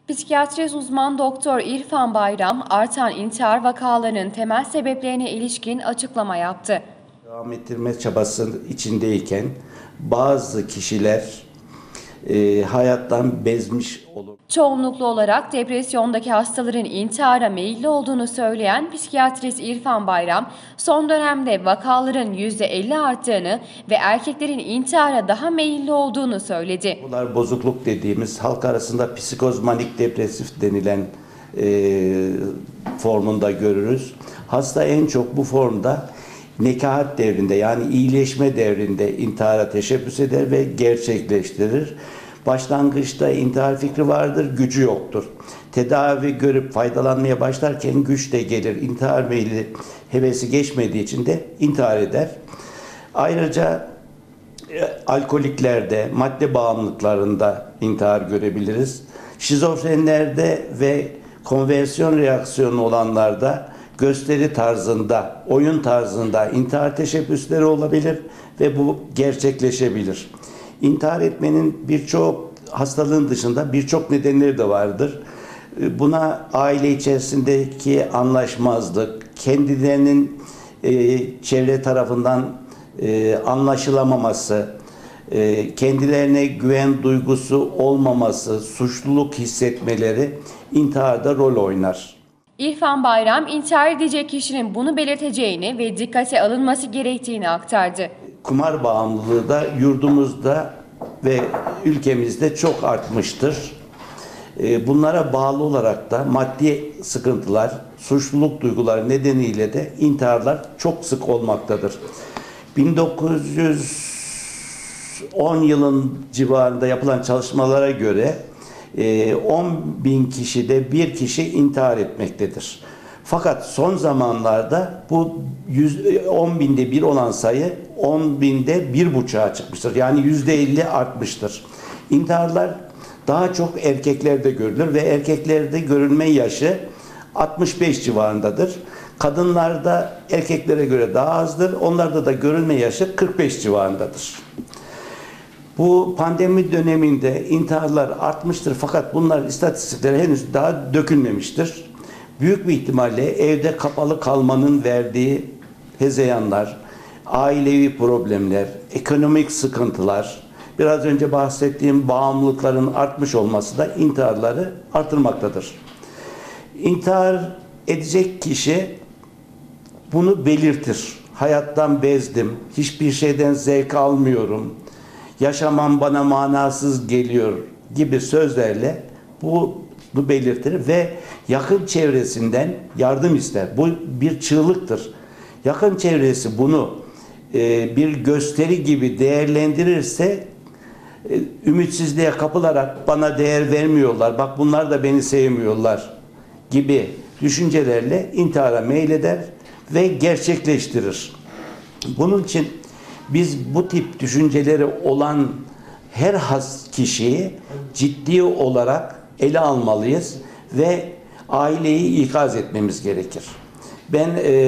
Psikiyatrist uzman doktor İrfan Bayram, artan intihar vakalarının temel sebeplerine ilişkin açıklama yaptı. Devam ettirme çabası içindeyken bazı kişiler hayattan bezmiş olur. Çoğunluklu olarak depresyondaki hastaların intihara meyilli olduğunu söyleyen psikiyatrist İrfan Bayram, son dönemde vakaların %50 arttığını ve erkeklerin intihara daha meyilli olduğunu söyledi. Bunlar bozukluk dediğimiz, halk arasında psikozmanik depresif denilen formunda görürüz. Hasta en çok bu formda nekahat devrinde, yani iyileşme devrinde intihara teşebbüs eder ve gerçekleştirir. Başlangıçta intihar fikri vardır, gücü yoktur. Tedavi görüp faydalanmaya başlarken güç de gelir. İntihar meyli hevesi geçmediği için de intihar eder. Ayrıca alkoliklerde, madde bağımlılıklarında intihar görebiliriz. Şizofrenlerde ve konversiyon reaksiyonu olanlarda gösteri tarzında, oyun tarzında intihar teşebbüsleri olabilir ve bu gerçekleşebilir. İntihar etmenin birçok hastalığın dışında birçok nedenleri de vardır. Buna aile içerisindeki anlaşmazlık, kendilerinin çevre tarafından anlaşılamaması, kendilerine güven duygusu olmaması, suçluluk hissetmeleri intiharda rol oynar. İrfan Bayram, intihar edecek kişinin bunu belirteceğini ve dikkate alınması gerektiğini aktardı. Kumar bağımlılığı da yurdumuzda ve ülkemizde çok artmıştır. Bunlara bağlı olarak da maddi sıkıntılar, suçluluk duyguları nedeniyle de intiharlar çok sık olmaktadır. 1910 yılın civarında yapılan çalışmalara göre 10.000 kişide bir kişi intihar etmektedir. Fakat son zamanlarda bu 10.000'de bir olan sayı 10.000'de 1,5'a çıkmıştır. Yani %50 artmıştır. İntiharlar daha çok erkeklerde görülür ve erkeklerde görülme yaşı 65 civarındadır. Kadınlarda erkeklere göre daha azdır. Onlarda da görülme yaşı 45 civarındadır. Bu pandemi döneminde intiharlar artmıştır fakat bunlar istatistiklere henüz daha dökülmemiştir. Büyük bir ihtimalle evde kapalı kalmanın verdiği hezeyanlar, ailevi problemler, ekonomik sıkıntılar, biraz önce bahsettiğim bağımlılıkların artmış olması da intiharları artırmaktadır. İntihar edecek kişi bunu belirtir. Hayattan bezdim, hiçbir şeyden zevk almıyorum, yaşamam bana manasız geliyor gibi sözlerle bunu belirtir ve yakın çevresinden yardım ister. Bu bir çığlıktır. Yakın çevresi bunu bir gösteri gibi değerlendirirse ümitsizliğe kapılarak bana değer vermiyorlar, bak bunlar da beni sevmiyorlar gibi düşüncelerle intihara meyleder ve gerçekleştirir. Bunun için biz bu tip düşünceleri olan her kişiyi ciddi olarak ele almalıyız ve aileyi ikaz etmemiz gerekir. Ben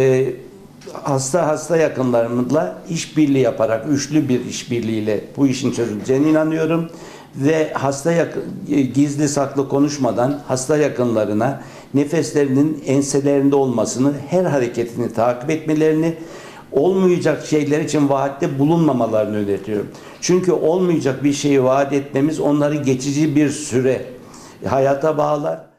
hasta yakınlarımızla işbirliği yaparak, üçlü bir işbirliğiyle bu işin çözüleceğine inanıyorum ve gizli saklı konuşmadan hasta yakınlarına nefeslerinin enselerinde olmasını, her hareketini takip etmelerini, olmayacak şeyler için vaatte bulunmamalarını öneriyorum. Çünkü olmayacak bir şeyi vaat etmemiz onları geçici bir süre hayata bağlar.